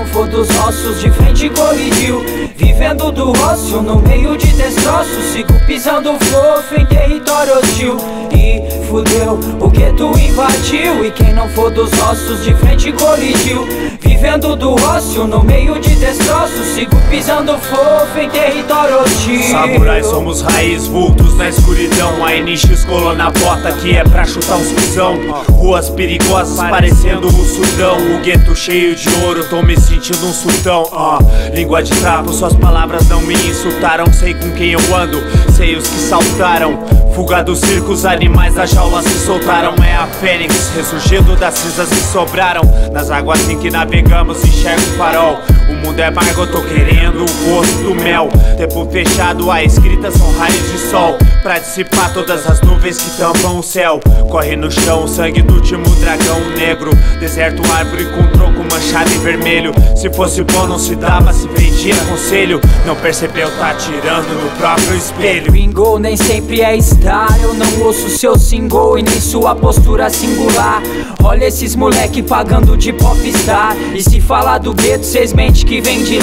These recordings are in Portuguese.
for dos nossos de frente colidiu. Vivendo do ócio no meio de destroços, sigo pisando fofo em território hostil. E fudeu, o gueto invadiu, e quem não for dos nossos de frente colidiu. Vivendo do ócio no meio de destroços, sigo pisando fofo em território hostil. Samurai somos raiz, vultos na escuridão. A NX colou na bota que é pra chutar uns cuzão. Ruas perigosas parecendo o Sudão. O gueto cheio de ouro, tô me sentindo um sultão. Língua de trapo, suas palavras não me insultaram. Sei com quem eu ando, sei os que saltaram. Fuga do circo, os animais da jaula se soltaram. É a fênix, ressurgindo das cinzas que sobraram. Nas águas em que navegamos, enxergo o farol. O mundo é amargo, eu tô querendo o gosto do mel. Tempo fechado, a escrita são raios de sol pra dissipar todas as nuvens que tampam o céu. Corre no chão o sangue do último dragão negro. Deserto, árvore com tronco manchado em vermelho. Se fosse bom não se dava, se vendia conselho. Não percebeu, tá atirando no próprio espelho. Bingo nem sempre é star, eu não ouço seu single e nem sua postura singular. Olha esses moleque pagando de popstar. E se falar do gueto, cês mente que vem de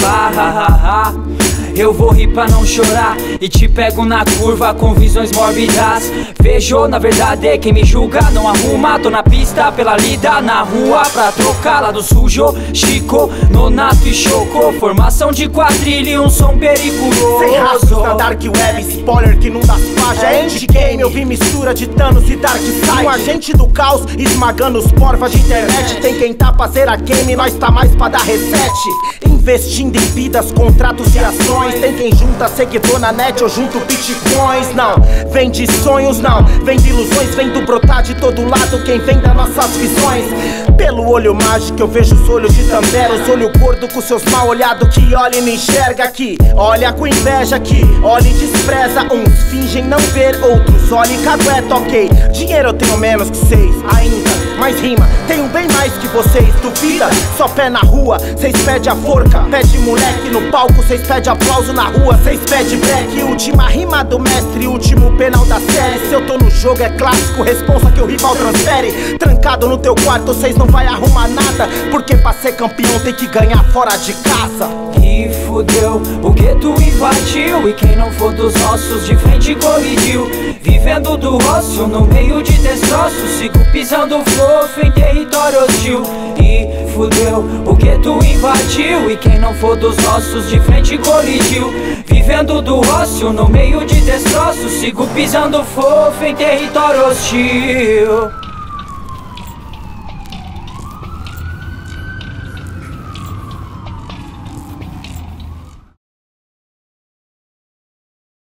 lá. Eu vou rir pra não chorar e te pego na curva com visões mórbidas. Vejo, na verdade, quem me julga não arruma. Tô na pista pela lida na rua pra trocar lá do sujo. Chico, Nonato e Choco, formação de quadrilha e um som periculoso. Sem rastros na dark web, spoiler que não dá página. É endgame, eu vi mistura de Thanos e Dark Side. Um agente do caos esmagando os porvas de internet. Tem quem tá pra zerar game, nós tá mais pra dar reset. Investindo em vidas, contratos e ações. Tem quem junta seguidor na net, eu junto bitcoins. Não, vem de sonhos não, vem de ilusões. Vem do brotar de todo lado quem vem das nossas visões. Pelo olho mágico eu vejo os olhos de Tambera. Os olhos gordo com seus mal olhados que olha e não enxerga aqui. Olha com inveja aqui, olha e despreza. Uns fingem não ver, outros olha e cagueta, ok. Dinheiro eu tenho menos que vocês ainda, mas rima tenho bem mais que vocês. Duvida? Só pé na rua, cês pede a forca. Pede moleque no palco, cês pede aplauso na rua. Cês pede black, última rima do mestre, último penal da série. Se eu tô no jogo é clássico, responsa que o rival transfere. Trancado no teu quarto, cês não vai arrumar nada, porque pra ser campeão tem que ganhar fora de casa. E fudeu, o gueto invadiu, e quem não for dos nossos de frente colidiu. Vivendo do ócio no meio de destroços, sigo pisando fofo em território hostil. E fudeu, o gueto invadiu, e quem não for dos nossos de frente colidiu. Vivendo do ócio no meio de destroços, sigo pisando fofo em território hostil.